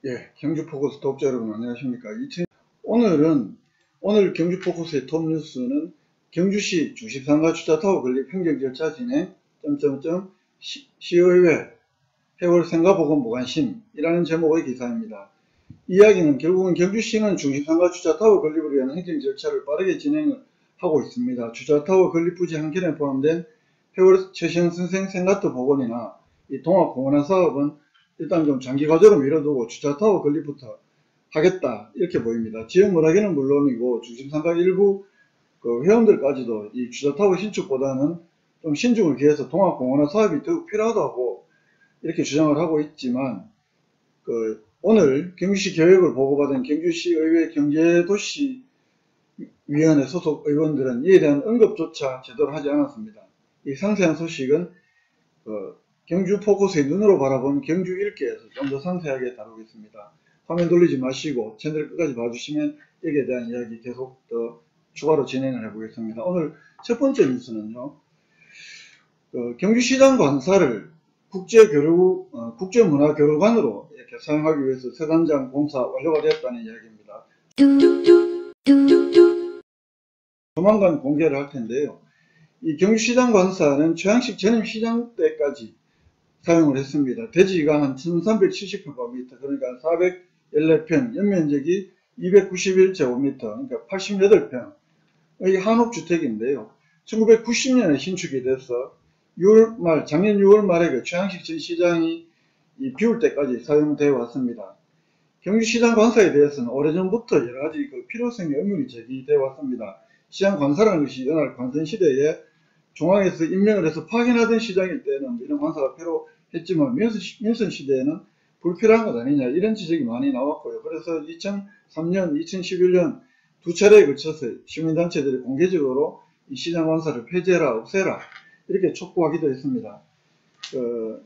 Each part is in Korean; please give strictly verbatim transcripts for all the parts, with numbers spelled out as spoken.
예, 경주포커스 독자 여러분 안녕하십니까. 이천 오늘은 오늘 경주포커스의 톱 뉴스는 경주시 주식상가 주차타워 건립 행정 절차 진행 점점점 시, 시의회 해월 생가보건 무관심이라는 제목의 기사입니다. 이야기는 결국은 경주시는 주식상가 주차타워 건립을 위한 행정 절차를 빠르게 진행을 하고 있습니다. 주차타워 건립 부지 한 켠에 포함된 해월 최시영 선생 생가터 복원이나 이 동학공원화 사업은 일단 좀 장기 과제로 미뤄두고 주차타워 건립부터 하겠다 이렇게 보입니다. 지역 문화계는 물론이고 주식상가 일부 그 회원들까지도 이 주차타워 신축보다는 좀 신중을 기해서 동학공원화 사업이 더욱 필요하다고 이렇게 주장을 하고 있지만, 그 오늘 경주시 계획을 보고받은 경주시의회 경제도시위원회 소속 의원들은 이에 대한 언급조차 제대로 하지 않았습니다. 이 상세한 소식은 그 경주 포커스의 눈으로 바라본 경주 일기에서 좀 더 상세하게 다루겠습니다. 화면 돌리지 마시고 채널 끝까지 봐주시면 여기에 대한 이야기 계속 더 추가로 진행을 해보겠습니다. 오늘 첫 번째 뉴스는요, 그 경주시장 관사를 국제교류, 어, 국제문화교류관으로 이렇게 사용하기 위해서 세단장 공사 완료가 되었다는 이야기입니다. 조만간 공개를 할 텐데요. 이 경주시장 관사는 최양식 전임 시장 때까지 사용을 했습니다. 대지가 한 천삼백칠십 평방미터, 그러니까 사백십사 평, 연면적이 이백구십일 제곱미터, 그러니까 팔십팔 평의 한옥주택인데요. 천구백구십 년에 신축이 돼서 유월 말, 작년 유월 말에 그 최양식 전 시장이 이 비울 때까지 사용되어 왔습니다. 경주시장 관사에 대해서는 오래전부터 여러가지 그 필요성의 의문이 제기되어 왔습니다. 시장 관사라는 것이 옛날 관선시대에 중앙에서 임명을 해서 파견하던 시장일 때는 이런 관사가 필요했지만 민선, 민선 시대에는 불필요한 것 아니냐 이런 지적이 많이 나왔고요. 그래서 이천삼 년, 이천십일 년 두 차례에 걸쳐서 시민단체들이 공개적으로 이 시장 관사를 폐지해라, 없애라 이렇게 촉구하기도 했습니다. 어,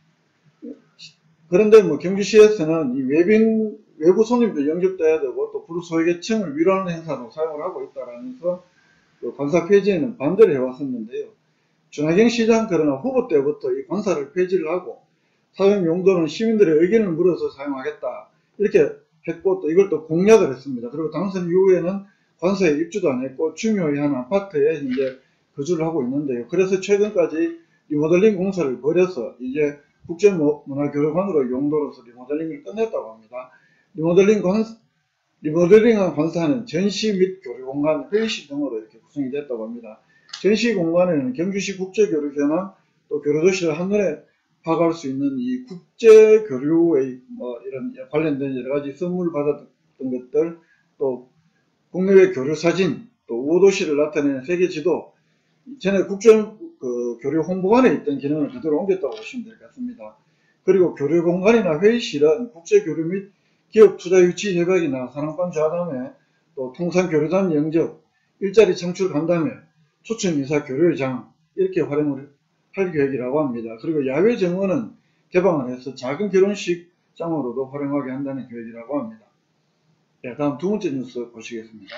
그런데 뭐 경주시에서는 이 외빈 외부 손님도 영접돼야 되고 또 불소유계층을 위로하는 행사로 사용을 하고 있다라면서 그 관사 폐지에는 반대를 해왔었는데요. 준하경 시장 그러나 후보 때부터 이 관사를 폐지를 하고 사용 용도는 시민들의 의견을 물어서 사용하겠다 이렇게 했고, 또 이걸 또 공약을 했습니다. 그리고 당선 이후에는 관사에 입주도 안 했고 중요히 한 아파트에 이제 거주를 하고 있는데요. 그래서 최근까지 리모델링 공사를 벌여서 이제 국제문화교류관으로 용도로서 리모델링을 끝냈다고 합니다. 리모델링 관, 리모델링한 관사는 전시 및 교류공간, 회의실 등으로 이렇게 구성이 됐다고 합니다. 전시 공간에는 경주시 국제교류회나 또 교류도시를 한눈에 파악할 수 있는 이 국제교류의 뭐 이런 관련된 여러가지 선물 받았던 것들, 또 국내외 교류사진, 또 우호도시를 나타내는 세계지도, 전에 국제 그 교류 홍보관에 있던 기능을 그대로 옮겼다고 보시면 될 것 같습니다. 그리고 교류공간이나 회의실은 국제교류 및 기업 투자 유치 협약이나 산업관 좌담회, 또 통상교류단 영접, 일자리 창출 간담회, 초청이사 교류회장 이렇게 활용을 할 계획이라고 합니다. 그리고 야외 정원은 개방을 해서 작은 결혼식장으로도 활용하게 한다는 계획이라고 합니다. 네, 다음 두 번째 뉴스 보시겠습니다.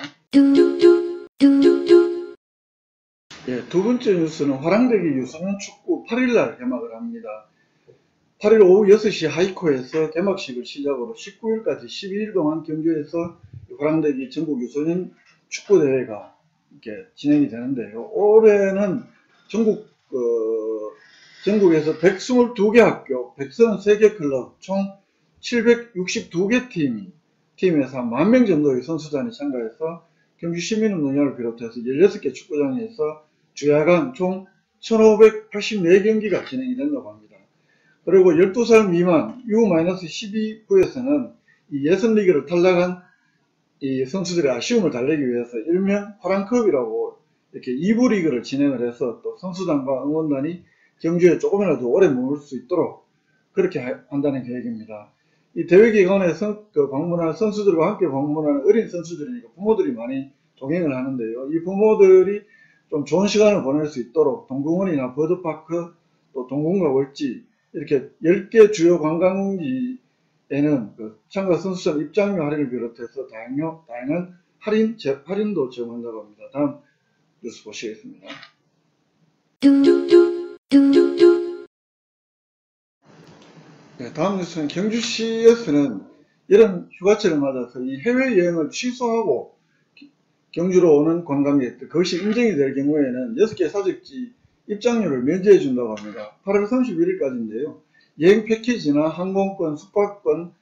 예, 두 번째 뉴스는 화랑대기 유소년 축구 팔 일날 개막을 합니다. 팔 일 오후 여섯 시 하이코에서 개막식을 시작으로 십구 일까지 십이 일 동안 경주에서 화랑대기 전국 유소년 축구대회가 이렇게 진행이 되는데요. 올해는 전국, 어, 전국에서 백이십이 개 학교, 백삼십삼 개 클럽, 총 칠백육십이 개 팀이, 팀에서 만 명 정도의 선수단이 참가해서 경주시민운동장을 비롯해서 십육 개 축구장에서 주야간 총 천오백팔십사 경기가 진행이 된다고 합니다. 그리고 열두 살 미만 유 십이 부에서는 이 예선리그를 탈락한 이 선수들의 아쉬움을 달래기 위해서 일명 화랑컵이라고 이렇게 이 부 리그를 진행을 해서 또 선수단과 응원단이 경주에 조금이라도 오래 머물 수 있도록 그렇게 한다는 계획입니다. 이 대회 기간에 선, 그 방문한 선수들과 함께 방문하는 어린 선수들이니까 부모들이 많이 동행을 하는데요. 이 부모들이 좀 좋은 시간을 보낼 수 있도록 동궁원이나 버드파크, 또 동궁과 월지 이렇게 열 개 주요 관광지에는 그 참가 선수점 입장료 할인을 비롯해서 다양한, 다양한 할인, 제, 할인도 제공한다고 합니다. 다음 뉴스 보시겠습니다. 네, 다음 뉴스는 경주시에서는 이런 휴가철을 맞아서 이 해외여행을 취소하고 경주로 오는 관광객들, 그것이 인정이 될 경우에는 여섯 개 사적지 입장료를 면제해 준다고 합니다. 팔월 삼십일일까지인데요. 여행 패키지나 항공권, 숙박권과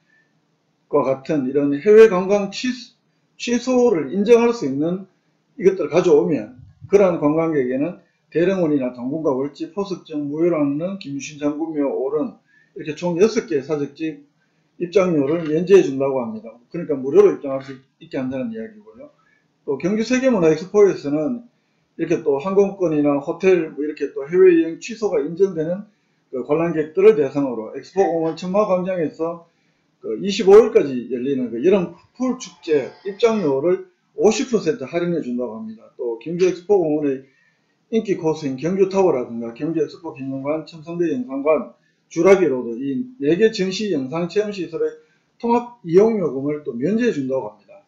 같은 이런 해외 관광 취소, 취소를 인정할 수 있는 이것들을 가져오면 그러한 관광객에게는 대령원이나 동군과 월지, 포석증, 무효라는 김유신 장군묘 오른 이렇게 총 여섯 개의 사적지 입장료를 면제해 준다고 합니다. 그러니까 무료로 입장할 수 있게 한다는 이야기고요. 또 경주 세계문화엑스포에서는 이렇게 또 항공권이나 호텔 뭐 이렇게 또 해외여행 취소가 인정되는 그 관람객들을 대상으로 엑스포공원 천마광장에서 그 이십오일까지 열리는 그 여름 풀 축제 입장료를 오십 퍼센트 할인해 준다고 합니다. 또 경주 엑스포공원의 인기 코스인 경주타워라든가 경주 엑스포 기념관, 첨성대 영상관, 주라기로도 이 네 개 전시 영상 체험 시설의 통합 이용요금을 또 면제해 준다고 합니다.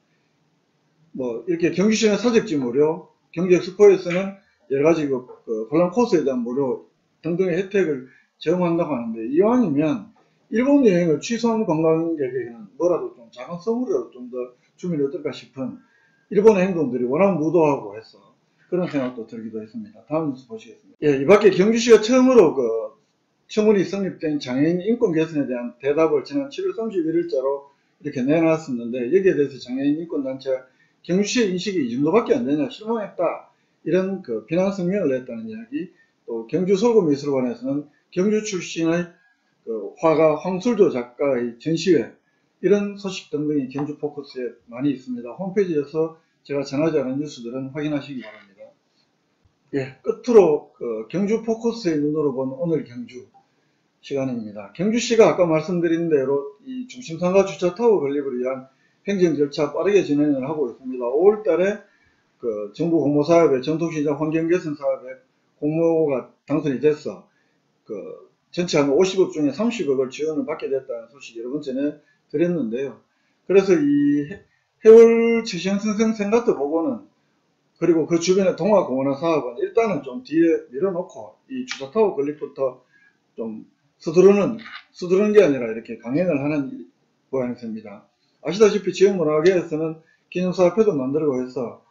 뭐 이렇게 경주시내 사적지 무료, 경주 엑스포에서는 여러 가지 그, 그 관람 코스에 대한 무료 등등의 혜택을 제공한다고 하는데, 이왕이면 일본 여행을 취소한 관광객에게는 뭐라도 좀 작은 선물이라도 좀 더 주면 어떨까 싶은 일본의 행동들이 워낙 무도하고 해서 그런 생각도 들기도 했습니다. 다음 뉴스 보시겠습니다. 예, 이 밖에 경주시가 처음으로 그 청문이 성립된 장애인 인권 개선에 대한 대답을 지난 칠월 삼십일일자로 이렇게 내놨었는데, 여기에 대해서 장애인 인권단체가 경주시의 인식이 이 정도밖에 안 되냐, 실망했다, 이런 그 비난 성명을 냈다는 이야기. 또 경주 솔구미술관에서는 경주 출신의 그 화가 황술조 작가의 전시회, 이런 소식 등등이 경주 포커스에 많이 있습니다. 홈페이지에서 제가 전하지 않은 뉴스들은 확인하시기 바랍니다. 예, 끝으로 그 경주 포커스의 눈으로 본 오늘 경주 시간입니다. 경주시가 아까 말씀드린 대로 이 중심상가 주차타워 건립을 위한 행정 절차 빠르게 진행을 하고 있습니다. 오월 달에 그 정부 공모 사업에 전통시장 환경 개선 사업에 공모가 당선이 돼서 그 전체 한 오십억 중에 삼십억을 지원을 받게 됐다는 소식 여러 번 전에 드렸는데요. 그래서 이 해월 최시현선생 생가트 보고는, 그리고 그 주변의 동화공원화 사업은 일단은 좀 뒤에 밀어놓고 이 주차타워 건립부터 좀 서두르는, 서두르는 게 아니라 이렇게 강행을 하는 모양새입니다. 아시다시피 지역문화계에서는 기념사업회도 만들고 해서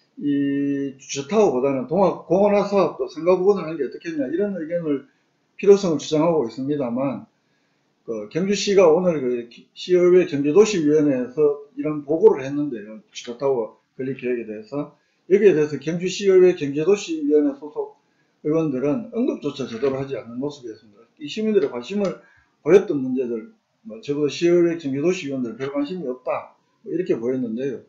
이 주차타워보다는 동화공원화 사업도 생각보고는 하는 게 어떻겠냐, 이런 의견을, 필요성을 주장하고 있습니다만, 그 경주시가 오늘 그 시의회 경제도시위원회에서 이런 보고를 했는데요. 주차타워 건립 계획에 대해서. 여기에 대해서 경주시의회 경제도시위원회 소속 의원들은 언급조차 제대로 하지 않는 모습이었습니다. 이 시민들의 관심을 보였던 문제들, 뭐 적어도 시의회 경제도시위원들 별 관심이 없다, 뭐 이렇게 보였는데요.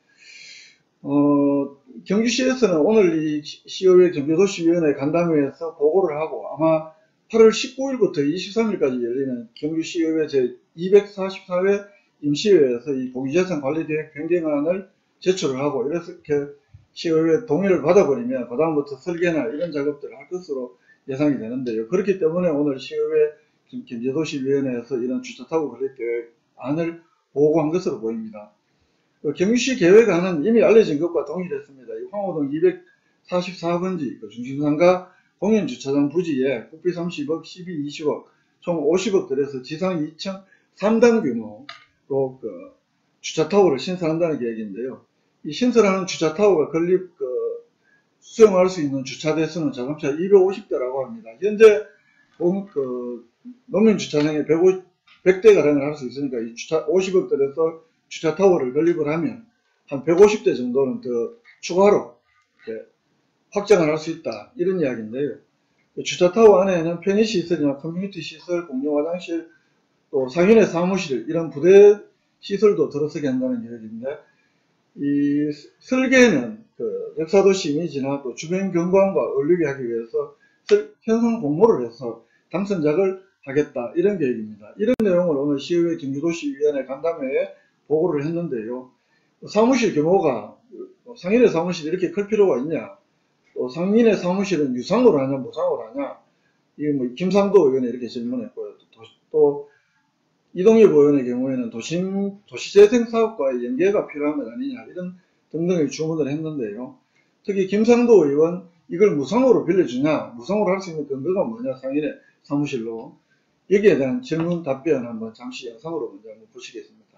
어, 경주시에서는 오늘 이 시의회 경제도시위원회 간담회에서 보고를 하고 아마 팔월 십구일부터 이십삼일까지 열리는 경주시의회 제이백사십사회 임시회에서 이 고유재산 관리계획 변경안을 제출을 하고, 이렇게 시의회 동의를 받아버리면 그 다음부터 설계나 이런 작업들을 할 것으로 예상이 되는데요. 그렇기 때문에 오늘 시의회 경제도시위원회에서 이런 주차타워 건립 계획안을 보고한 것으로 보입니다. 경주시 계획안은 이미 알려진 것과 동일했습니다. 황호동 이백사십사번지 그 중심상가 공연주차장 부지에 국비 삼십억, 시비 이십억, 총 오십억 들여서 지상 이 층 삼 단 규모로 그 주차타워를 신설한다는 계획인데요. 이 신설하는 주차타워가 건립 그 수용할 수 있는 주차대 수는 자동차 이백오십 대라고 합니다. 현재 그 노면주차장에 백 대가량을 할 수 있으니까 이 주차 오십억 들여서 주차타워를 건립을 하면 한 백오십 대 정도는 더 추가로 확장을 할 수 있다, 이런 이야기인데요. 주차타워 안에는 편의시설이나 커뮤니티 시설, 공용 화장실, 또 상인의 사무실, 이런 부대 시설도 들어서게 한다는 계획인데, 이 설계는 그 역사도시 이미지나 또 주변 경관과 어울리게 하기 위해서 현상 공모를 해서 당선작을 하겠다, 이런 계획입니다. 이런 내용을 오늘 시의회 경주도시위원회 간담회에 보고를 했는데요. 사무실 규모가 상인의 사무실이 이렇게 클 필요가 있냐, 또 상인의 사무실은 유상으로 하냐 무상으로 하냐, 이게 뭐 김상도 의원이 이렇게 질문했고요. 또, 또 이동엽 의원의 경우에는 도심, 도시재생사업과의 연계가 필요한 것 아니냐, 이런 등등의 주문을 했는데요. 특히 김상도 의원, 이걸 무상으로 빌려주냐, 무상으로 할 수 있는 근거가 뭐냐, 상인의 사무실로, 여기에 대한 질문 답변 한번 잠시 영상으로 먼저 한번 보시겠습니다.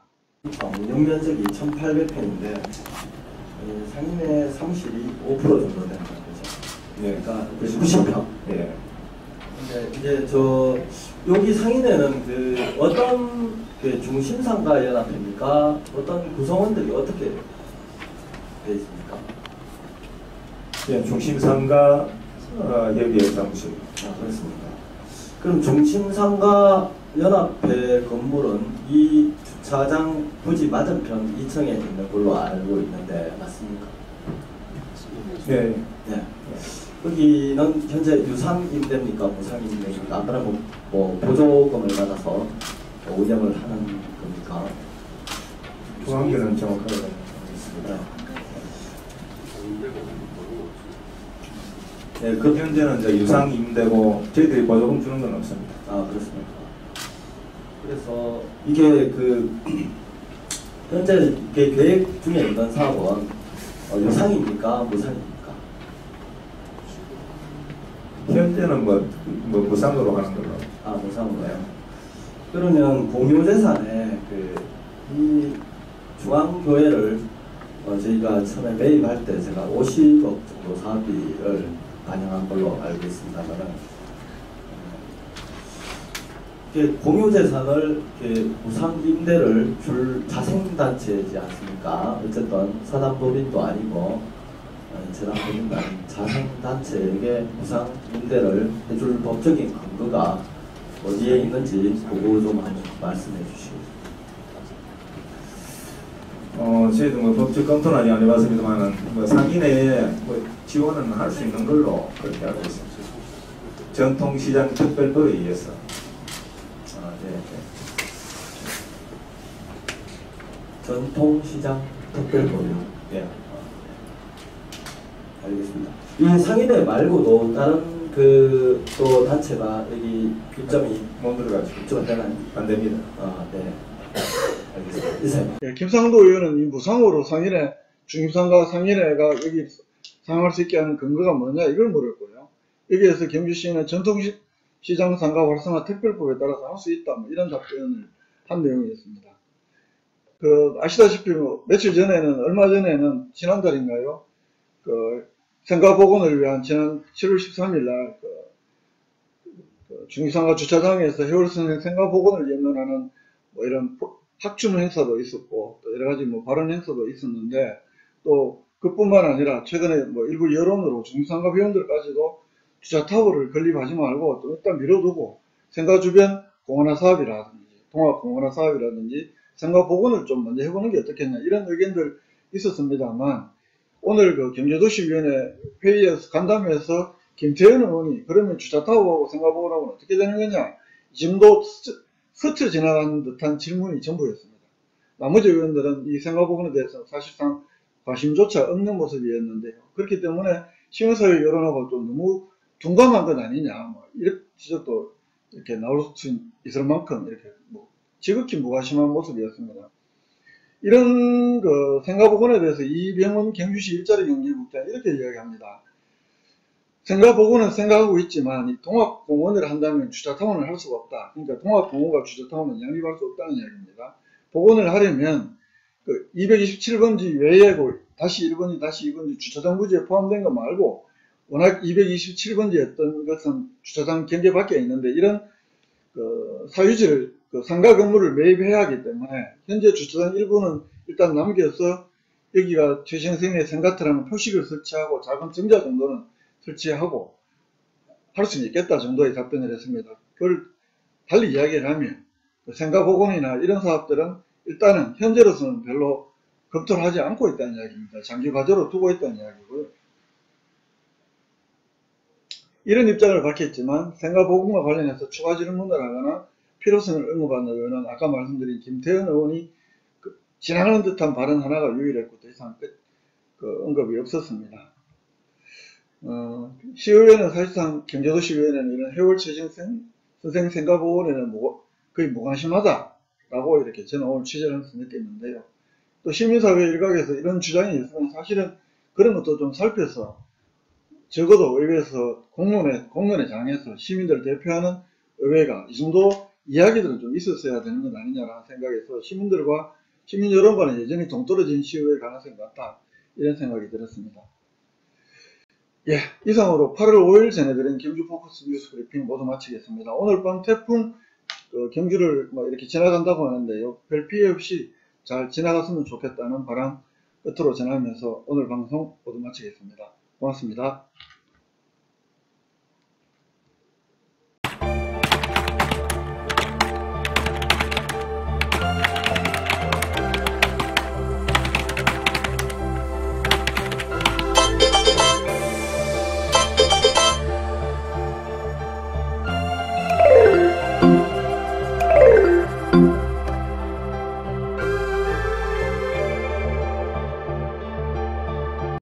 운영 면적이 천팔백 평인데 상인의 사무실이 오 퍼센트 정도 되는 거죠. 예. 그러니까 구십 평. 예. 근데 이제 저 여기 상인에는 그 어떤 그 중심상가 연합입니까? 어떤 구성원들이 어떻게 되어 있습니까? 예, 중심상가 어, 여기에 사무실. 아, 그렇습니까? 그럼 중심상가 연합회 건물은 이 주차장 부지 맞은편 이 층에 있는 걸로 알고 있는데 맞습니까? 네. 네. 여기는 현재 유상임대입니까? 무상임대입니까? 그러면 뭐 보조금을 받아서 운영을 하는 겁니까? 중앙계는 정확하게 알겠습니다. 네, 그 현재는 이제 유상 임대고 저희들이 보조금 주는 건 없습니다. 아, 그렇습니까? 그래서 이게 그 현재 이게 계획 중에 있는 사업은 어, 유상입니까? 무상입니까? 현재는 뭐, 뭐 무상으로 하는 걸로. 아, 무상으로요. 그러면 공유재산에 그 이 중앙교회를 어, 저희가 처음에 매입할 때 제가 오십억 정도 사업비를 반영한 걸로 알고 있습니다만은 공유재산을 무상 임대를 줄 자생단체이지 않습니까? 어쨌든 사단법인도 아니고 재단법인도 아닌 자생단체에게 무상 임대를 해줄 법적인 근거가 어디에 있는지 그거 좀 한번 말씀해 주시겠습니다. 어, 저희도 뭐 법적 검토는 아직 안 해봤습니다만은 뭐 상인에 뭐 지원은 할 수 있는 걸로 그렇게 알고 있습니다. 전통시장 특별법에 의해서. 아, 네, 네. 전통시장 특별법이요. 예. 아, 알겠습니다. 이 상인회 말고도 다른 그 또 단체가 여기 입점이 못 들어가죠. 입점 되나요? 안 됩니다. 아, 네. 알겠습니다. 이사님. 예, 김상도 의원은 이 무상으로 상인회, 중심상가 상인회가 여기 사용할 수 있게 하는 근거가 뭐냐 이걸 물었고요. 여기에서 경주시는 전통시장 상가 활성화 특별법에 따라서 할 수 있다 뭐 이런 답변을 한 내용이었습니다. 그 아시다시피 뭐 며칠 전에는 얼마 전에는 지난달인가요? 그 생가복원을 위한 지난 칠월 십삼일 날 그, 그 중심상가 주차장에서 해월선생 생가복원을 연면하는 뭐 이런 학춤 행사도 있었고 또 여러 가지 뭐 발언 행사도 있었는데 또 그뿐만 아니라 최근에 뭐 일부 여론으로 중심상가 회원들까지도 주차 타워를 건립하지 말고 또 일단 미뤄두고 생가 주변 공원화 사업이라든지 통합 공원화 사업이라든지 생가 복원을 좀 먼저 해보는 게 어떻겠냐 이런 의견들 있었습니다만 오늘 그 경제도시위원회 회의에서 간담회에서 김태현 의원이 그러면 주차 타워하고 생가 복원하고는 어떻게 되는 거냐 이 정도 스쳐 지나간 듯한 질문이 전부였습니다. 나머지 의원들은 이 생가 복원에 대해서 사실상 관심조차 없는 모습이었는데요. 그렇기 때문에 시민사회 여론하고 좀 너무 둔감한 건 아니냐, 뭐 이런 지적도 이렇게 나올 수 있을 만큼 이렇게 뭐 지극히 무관심한 모습이었습니다. 이런 그 생가복원에 대해서 이병헌 경주시 일자리 경제국장 이렇게 이야기합니다. 생가복원은 생각하고 있지만 이 통합공원을 한다면 주차타운을 할 수가 없다. 그러니까 통합공원과 주차타운은 양립할 수 없다는 이야기입니다. 복원을 하려면 그 이백이십칠 번지 외에 다시 일 번지 다시 이 번지 주차장 부지에 포함된 거 말고 워낙 이백이십칠 번지였던 것은 주차장 경계 밖에 있는데 이런 그 사유지를 그 상가 건물을 매입해야 하기 때문에 현재 주차장 일부는 일단 남겨서 여기가 최신생의 생가터라는 표식을 설치하고 작은 정자 정도는 설치하고 할 수 있겠다 정도의 답변을 했습니다. 그걸 달리 이야기를 하면 생가복원이나 이런 사업들은 일단은 현재로서는 별로 검토를 하지 않고 있다는 이야기입니다. 장기 과제로 두고 있다는 이야기고요. 이런 입장을 밝혔지만 생가복원과 관련해서 추가 질문을 하거나 필요성을 언급한 의원은 아까 말씀드린 김태현 의원이 그 지나가는 듯한 발언 하나가 유일했고 더 이상 끝, 그 언급이 없었습니다. 어, 시의회는 사실상 경제도시위원회는 이런 해월 최신생 선생 생가복원에는 뭐, 거의 무관심하다라고 이렇게 저는 오늘 취재를 하면서 느꼈는데요. 또 시민사회 일각에서 이런 주장이 있으면 사실은 그런 것도 좀 살펴서 적어도 의회에서 공론회, 공론회 장에서 시민들을 대표하는 의회가 이 정도 이야기들은 좀 있었어야 되는 건 아니냐라는 생각에서 시민들과 시민 여론과는 여전히 동떨어진 시효일 가능성이 많다. 이런 생각이 들었습니다. 예, 이상으로 팔월 오일 전해드린 경주 포커스 뉴스 브리핑 모두 마치겠습니다. 오늘 밤 태풍 그 경주를 뭐 이렇게 지나간다고 하는데요. 별 피해 없이 잘 지나갔으면 좋겠다는 바람 끝으로 전하면서 오늘 방송 모두 마치겠습니다. 고맙습니다.